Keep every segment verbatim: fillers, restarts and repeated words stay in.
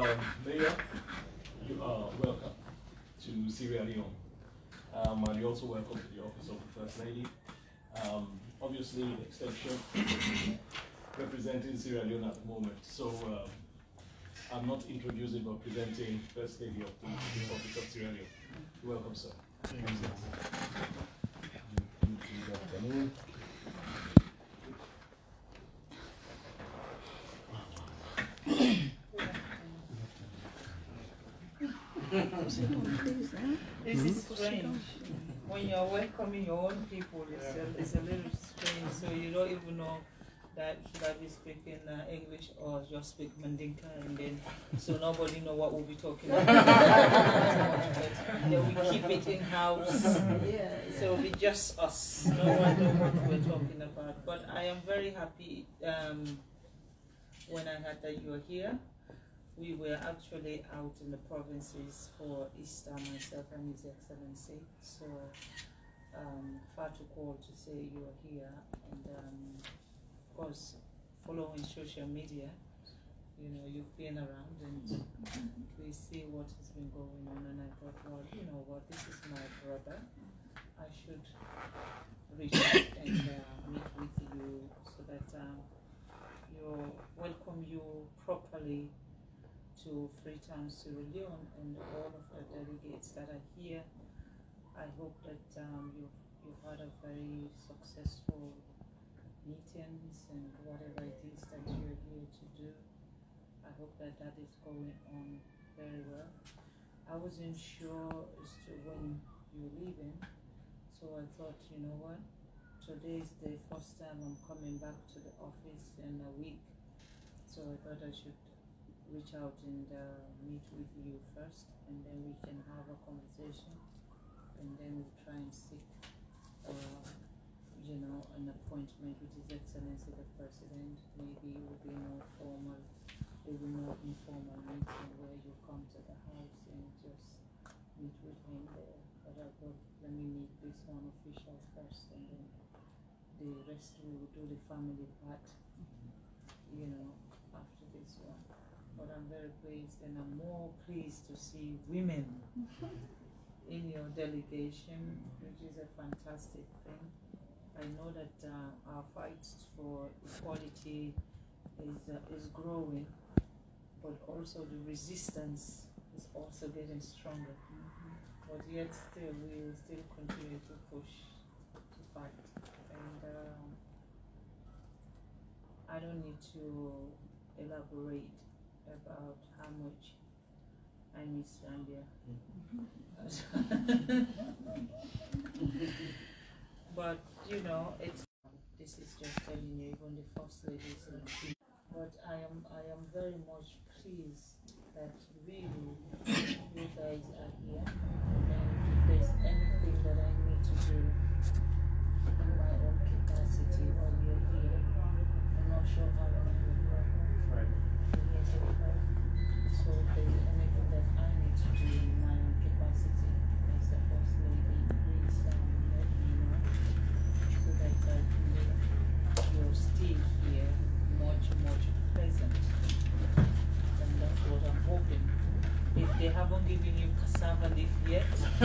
um, Mayor, you are welcome to Sierra Leone. Um, and you're also welcome to the office of the First Lady. Um, obviously, the extension representing Sierra Leone at the moment. So um, I'm not introducing but presenting First Lady of the office of Sierra Leone. You're welcome, sir. Thank you. Good afternoon. This is strange. When you're welcoming your own people, it's a, it's a little strange. So you don't even know that should I be speaking uh, English or just speak Mandinka, and then so nobody know what we'll be talking about. Then we keep it in house. Yeah, yeah. So it'll be just us. No one know what we're talking about. But I am very happy um, when I heard that you were here. We were actually out in the provinces for Easter, myself and His Excellency. So um, far to call to say you are here, and um, of course, following social media, you know, you've been around and we see what has been going on, and I thought, well, you know what, this is my brother. I should reach out and uh, meet with you so that um, you welcome you properly to Freetown, Sierra Leone, and all of the delegates that are here. I hope that um, you've, you've had a very successful meetings and whatever it is that you're here to do. I hope that that is going on very well. I wasn't sure as to when you're leaving, so I thought, you know what, today is the first time I'm coming back to the office in a week, so I thought I should reach out and uh, meet with you first, and then we can have a conversation, and then we'll try and seek, uh, you know, an appointment with His Excellency the President. Maybe it will be more formal, it will be more informal meeting where you come to the house and just meet with him there. But I thought, let me meet this one official first, and then the rest we will do the family part, you know, after this one. But I'm very pleased, and I'm more pleased to see women in your delegation, which is a fantastic thing. I know that uh, our fight for equality is, uh, is growing, but also the resistance is also getting stronger. Mm-hmm. But yet still, we will still continue to push, to fight. And um, I don't need to elaborate about how much I miss Zambia. But you know, it's this is just telling you, even the first ladies. But I am I am very much pleased that really you guys are here. And if there's anything that I need to do in my own capacity while you're here, I'm not sure how long you'll work. Right. So if there's anything that I need to do in my own capacity as the First Lady, please um, let me know so that I can make your stay here much, much pleasant. And that's what I'm hoping. If they haven't given you cassava leaf yet,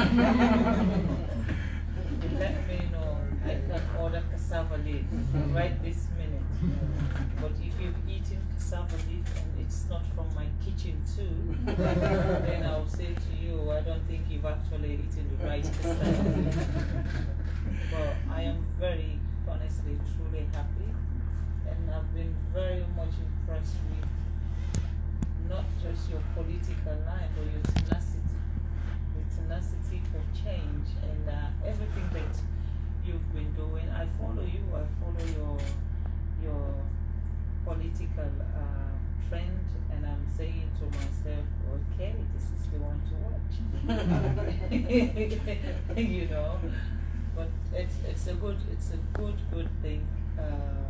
let me know. I can order cassava leaf right this minute. But if you've eaten cassava leaf and it's not from my kitchen too, then I'll say to you, I don't think you've actually eaten the right cassava leaf. But I am very, honestly, truly happy, and I've been very much impressed with not just your political line, but your tenacity, your tenacity for change, and uh, everything that you've been doing. I follow you. I follow your your political uh, trend, and I'm saying to myself, okay, this is the one to watch. You know, but it's it's a good it's a good good thing. Uh,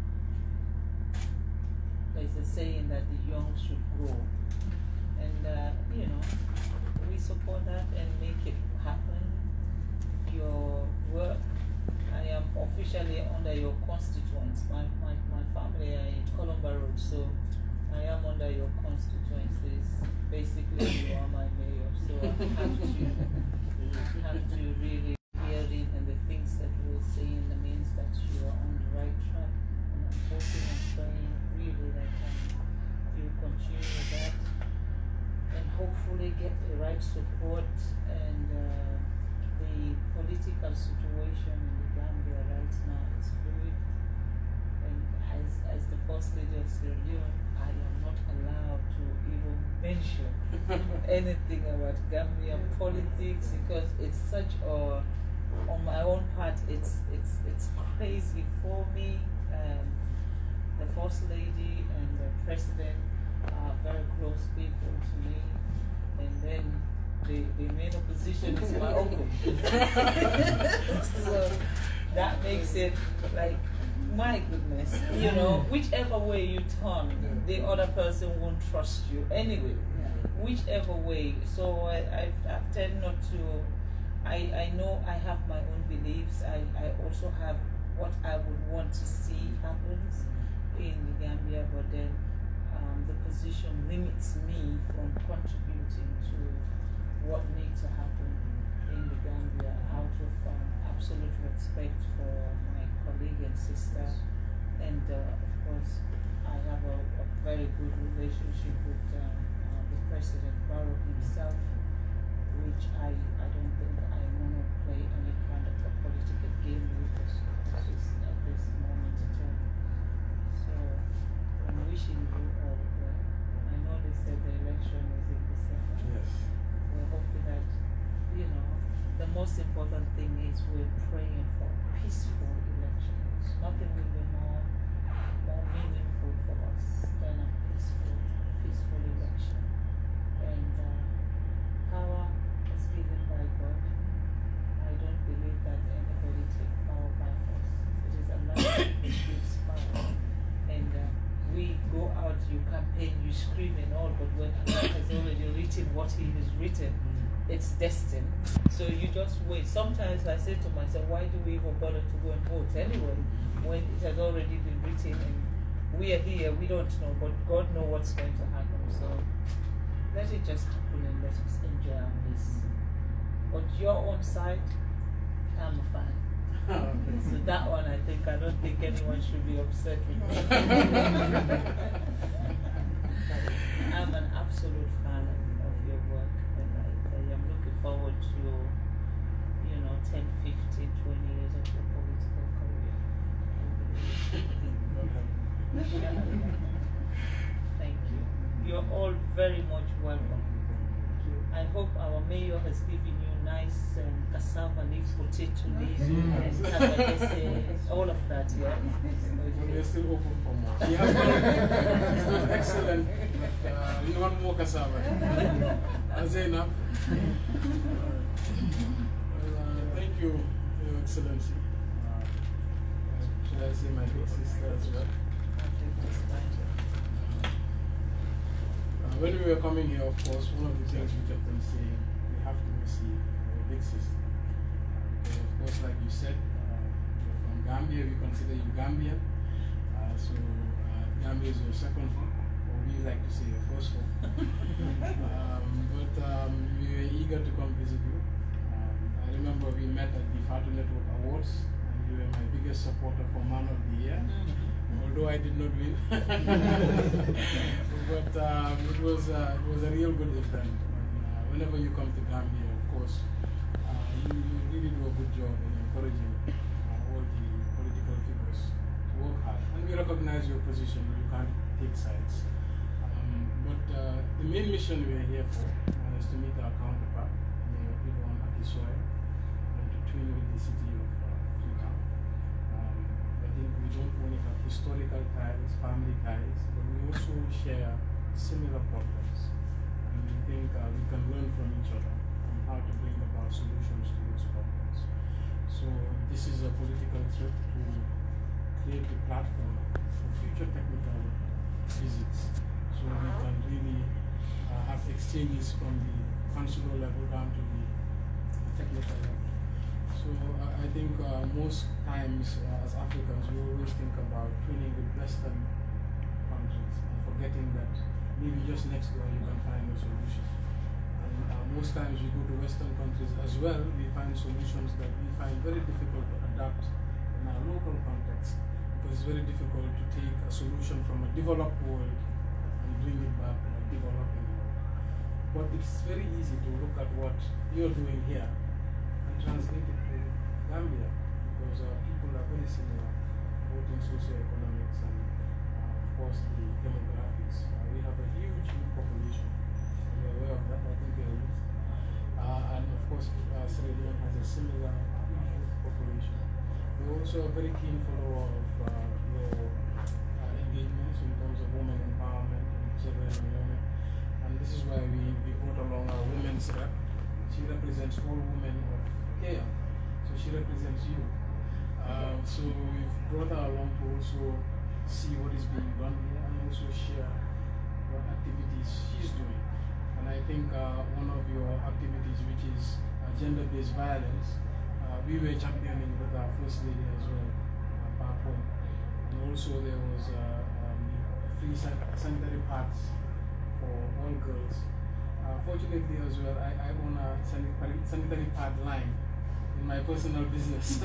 there's a saying that the young should grow, and uh, you know, we support that and make it happen. Your work, I am officially under your constituents. My, my, my family are in Columba Road, so I am under your constituencies. basically you are my mayor, so I have to have to really hear it, and the things that we're saying means that you are on the right track, and I'm hoping and praying really that um, you continue with that, and hopefully get the right support. And uh, the political situation in the Gambia right now is fluid, and as, as the First Lady of Sierra Leone, I am not allowed to even mention anything about Gambian politics, because it's such a, on my own part, it's it's it's crazy for me. Um, the First Lady and the President are very close people to me, and then the, the main opposition is my uncle. So that makes it like, my goodness, you know, whichever way you turn, the other person won't trust you anyway, whichever way. So I, I've, I've tend not to, I, I know I have my own beliefs. I, I also have what I would want to see happens in the Gambia, but then um, the position limits me from contributing to what needs to happen in the Gambia, out of um, absolute respect for my colleague and sister. And uh, of course, I have a, a very good relationship with um, uh, the President Barrow himself, which I, I don't think I want to play any kind of a political game with us at this, at this moment at all. So I'm wishing you all well. I know they said the election is in December. Yes. We're hoping that, you know, the most important thing is we're praying for peaceful elections. Nothing will be more, more meaningful for us than a peaceful, peaceful election. And uh, power is given by God. I don't believe that anybody takes power by force. It is Allah that gives power. And uh, we go out, you campaign, you scream and all, but when Allah has already written what He has written, it's destined. So you just wait. Sometimes I say to myself, why do we even bother to go and vote anyway, when it has already been written and we are here, we don't know, but God knows what's going to happen. So let it just happen and let us enjoy our peace. But your own side, I'm a fan. Okay. So that one, I think, I don't think anyone should be upset with me. I'm an absolute fan of your work, and I, I am looking forward to your, you know, ten, fifteen, twenty years of your political career. Thank you. You're all very much welcome. I hope our mayor has given you nice um, cassava leaf, potato leaf, mm. and cabbage, all of that, yeah? Okay. We're still open for more. He has one, he's not excellent, but uh, we want more cassava. Is that enough? Well, uh, thank you, Your Excellency. Uh, should I say my big sister as well? When we were coming here, of course, one of the things we kept on saying, we have to see our big sister. Uh, of course, like you said, uh, you're from Gambia, we consider you Gambian. Uh, so uh, Gambia is your second home, or we like to say your first home. um, but um, we were eager to come visit you. Um, I remember we met at the Fatu Network Awards, and you were my biggest supporter for Man of the Year. Although I did not win, but um, it was uh, it was a real good event. And, uh, whenever you come to Gambia, of course, uh, you, you really do a good job in encouraging uh, all the political figures to work hard. And we recognize your position; you can't take sides. Um, but uh, the main mission we are here for uh, is to meet our counterpart, Mayor Ridwan Akisoye, and to twin with the city of uh, Freetown. We don't only have historical ties, family ties, but we also share similar problems. And we think uh, we can learn from each other on how to bring about solutions to those problems. So this is a political threat to create a platform for future technical visits, so we can really uh, have exchanges from the consular level down to the technical level. So uh, I think uh, most times uh, as Africans we always think about twinning with Western countries and forgetting that maybe just next door you can find a solution. And uh, most times we go to Western countries as well, we find solutions that we find very difficult to adapt in our local context, because it's very difficult to take a solution from a developed world and bring it back to a developing world. But it's very easy to look at what you're doing here and translate it to Gambia, because uh, people are very similar, both in socioeconomics and uh, of course the demographics. Uh, we have a huge youth population. You're aware of that, I think you're youth. Uh, and of course uh, Sierra Leone has a similar youth population. We're also a very keen follower of uh, your uh, engagements in terms of women empowerment in Sierra Leone. And this is why we, we brought along our women's rep. She represents all women of Kenya. So she represents you. Uh, so we've brought her along to also see what is being done here and also share what activities she's doing. And I think uh, one of your activities, which is uh, gender-based violence, uh, we were championing with our First Lady as well, uh, back home. And also there was uh, um, free san sanitary pads for all girls. Uh, fortunately as well, I, I own a sanitary, sanitary pad line in my personal business.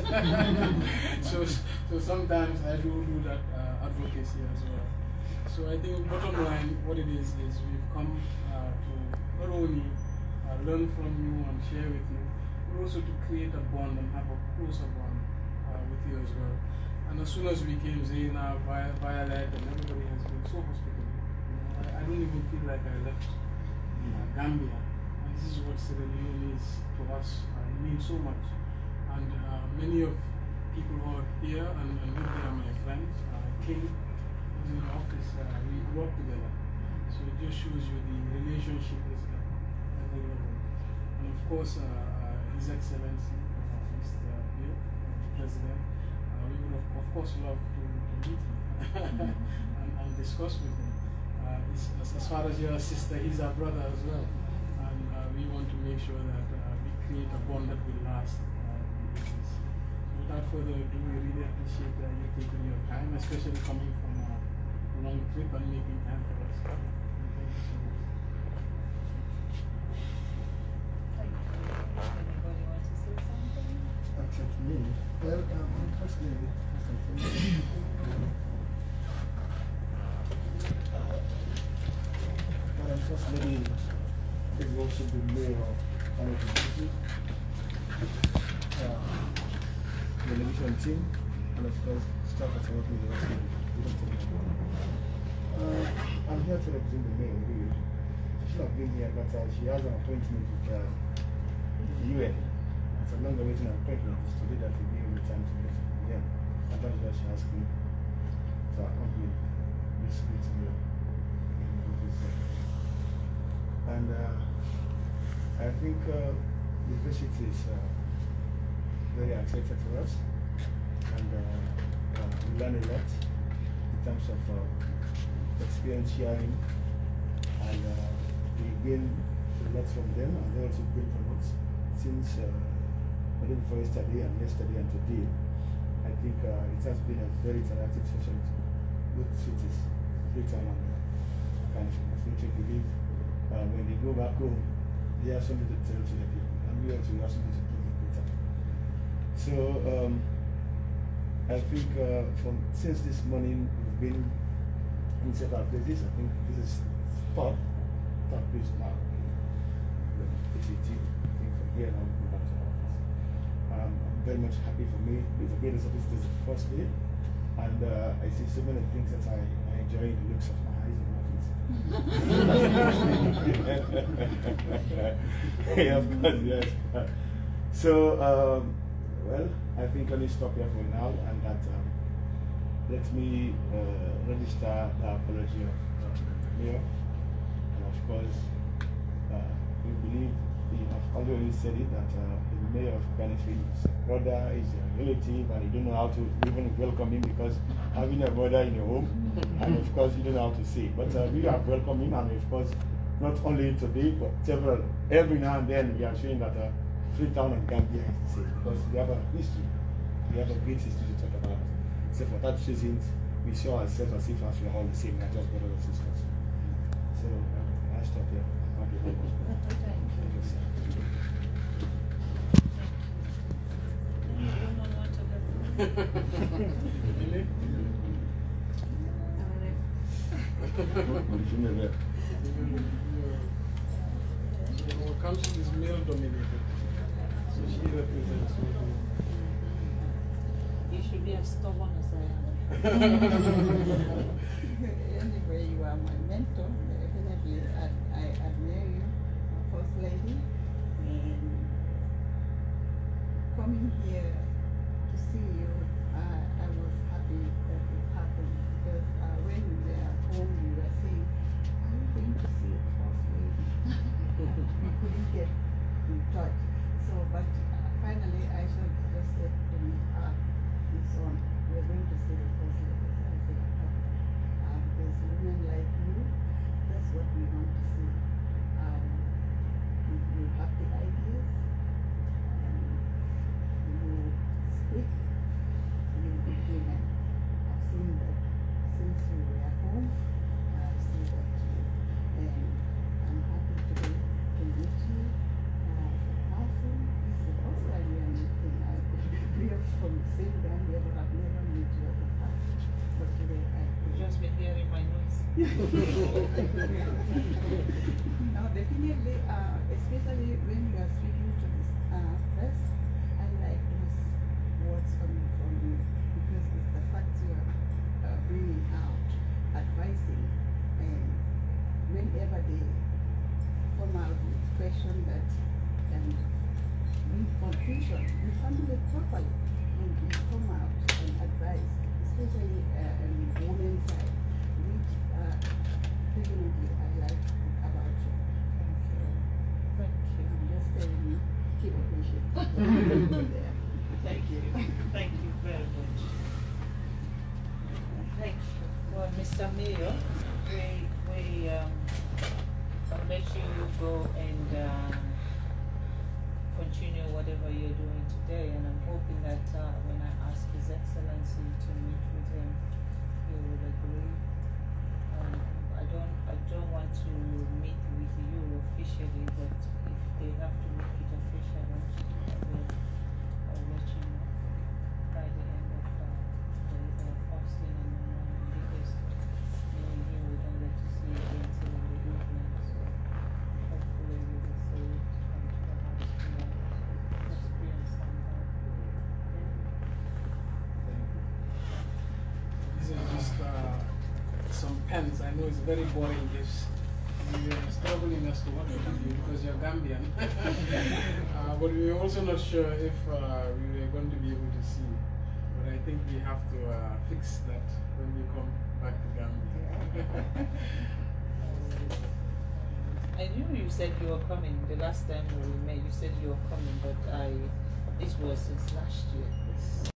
so, so sometimes I do do that uh, advocacy as well. So I think bottom line, what it is, is we've come uh, to not only uh, learn from you and share with you, but also to create a bond and have a closer bond uh, with you as well. And as soon as we came, Zaina, Violet, and everybody has been so hospitable. You know, I, I don't even feel like I left uh, Gambia. And this is what Sierra Leone is to us. Uh, it means so much. And uh, many of people who are here, and, and with me are my friends. Uh, King is in the office, uh, we grew up together. So it just shows you the relationship is at every level. And of course, uh, uh, His Excellency, uh, Mister Bill, the President, uh, we would of, of course love to, to meet him and, and discuss with him. Uh, as, as far as your sister, he's our brother as well. And uh, we want to make sure that uh, we create a bond that will last. Without further ado, we really appreciate uh, you taking your time, especially coming from a long trip and making time for us. Thank you so much. Anybody want to say something? Except me. Well, um, firstly, Madam First Lady is also the mayor of Another the television team, and of course, staff at South University. Uh, I'm here to represent the mayor, really. She should have been here, but uh, she has an appointment with uh, the U N. It's a longer waiting appointment. It's today that we'll be able to time to get here. And that's why she asked me to accompany this meeting here. And uh, I think uh, the visit is uh, very excited for us, and uh, uh, we learn a lot in terms of uh, experience sharing, and uh, we gain a lot from them, and they also gain from us. Since uh, the day before yesterday and yesterday and today, I think uh, it has been a very interactive session with cities, Freetown and uh, kind of I believe uh, when they go back home, they have something to tell to the people, and we also have something to do with Freetown. So um, I think uh, from since this morning we've been in several places. I think this is third, third place now. I think from here now we go back to our office. Um, I'm very much happy for me. It's a great service. This is the first day, and uh, I see so many things that I, I enjoy in the looks of my eyes and my face. Yeah, of course, yes. So. Um, Well, I think let me stop here for now, and that um, let me uh, register the apology of uh, the mayor. And of course, uh, we believe, we have already said it, that uh, the mayor of Benefit is a brother, is a relative, and you don't know how to even welcome him, because having a brother in your home, and of course you don't know how to say it. But uh, we have welcomed him, and of course, not only today, but several, every now and then we are showing that uh, Freetown and Gambia is the same, because we have a history, we have a great history to talk about. So for that reason, we show ourselves as if as we are all the same, not just brothers and sisters. So So uh, I stop here. Thank you very much. Thank you. Thank you, sir. Anyone want to go? Really? When it comes to this male dominated, so she represents what You should be as stubborn as I am. Anyway, you are my mentor. Definitely, I, I admire you, First Lady. And coming here to see you, I, I was happy that it happened because uh, when you were at home, you were saying, are you going to see the First Lady? We couldn't get in touch. So, but uh, finally, I should just said to me, ah, this one, we're going to see the First Lady. So I said, uh, there's women like you, that's what we want to see. Um, you, you have the ideas, um, you speak, you implement. I've seen that since you were at home, I've seen that too. And I'm happy today to meet you as a person. This is the first time we are meeting. I we are from the same Gambia, but I've never met you as a person. But today I You've just been hearing my noise. No, definitely, uh, especially when you are speaking to this uh, press, I like those words coming from you because it's the facts you are uh, bringing out, advising, and whenever they come out with question that can bring confusion, you handle it properly and you come out and advise, especially uh, on the women's side, which uh, definitely I like about you. And so, Thank you. I'm just telling you, keep it patient. There. Thank you. Thank you very much. Thank you. Well, Mister Mayor, we, we, um, I'll let you go and, um, continue whatever you're doing today, and I'm hoping that, uh, when I ask His Excellency to meet with him, he will agree. Um, I don't, I don't want to meet with you officially, but if they have to make it official, I will, I'll let you know by the end of uh, the uh, fasting in the morning, because knowing him, we don't get to see it until in the evening. So hopefully we will see it come to the house tomorrow. Just be on standby. These are just uh, some pens. I know it's very boring gifts. We are struggling as to what to give you because you're Gambian. uh, but we are also not sure if uh, we are going to be able to see. But I think we have to uh, fix that when we come back to Gambia. I knew you said you were coming the last time we met. You said you were coming, but I this was since last year.